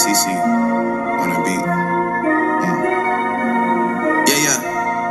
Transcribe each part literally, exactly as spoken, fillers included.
C C on the beat. Mm. Yeah, yeah.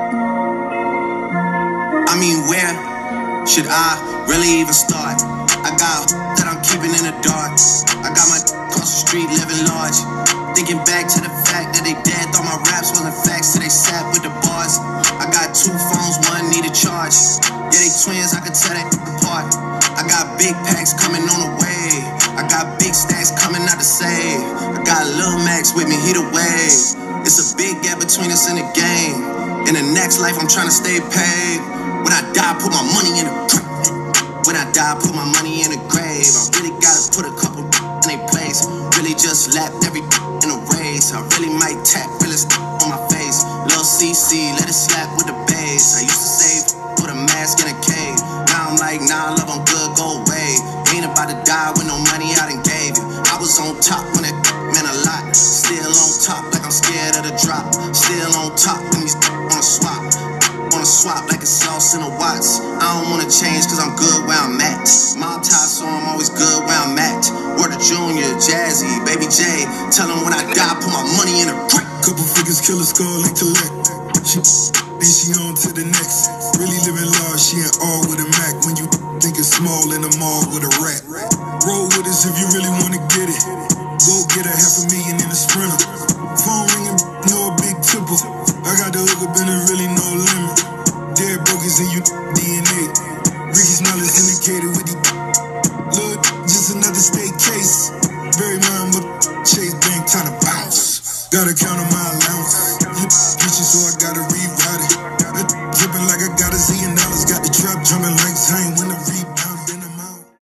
I mean, where should I really even start? I got that I'm keeping in the dark. I got my across the street living large. Thinking back to the fact that they dead, thought my raps wasn't facts, so they sat with the bars. I got two phones, one needed charge. Yeah, they twins, I could tell they apart. I got big packs coming on the way. I got big stacks coming out to save. I got Lil Max with me, he the wave. It's a big gap between us in the game. In the next life, I'm trying to stay paid. When I die, put my money in the grave. When I die, put my money in the grave. I really gotta put a couple in their place. Really just lapped every in a race. I really might tap realest on my face. Lil C C, let it slap with the bass. I used to save put a mask in a cave. Now I'm like, nah, love, I'm good, go away. Ain't about to die with no money I done gave you. I was on top when it meant a lot. Still on top like I'm scared of the drop. Still on top when these wanna swap. Wanna swap like a sauce in a Watts. I don't wanna change cause I'm good where I'm at. Mob tie, so I'm always good where I'm at. Word of Junior, Jazzy, Baby J. Tell them when I die, put my money in a crack. Couple figures, kill a skull and collect. She, then she on to the next. Really living large, she in all with a Mac. When you think it's small in the mall with a rat. Roll with us if you really wanna get it. Go get a half a million in a Sprinter. Phone ringing, no a big tipple. I got the hook up and there really no limit. Dead bogus in you D N A. Ricky Smile is indicated with the look, just another state case. Very mine, but Chase Bank time to bounce. Gotta count on my allowance. Get you so I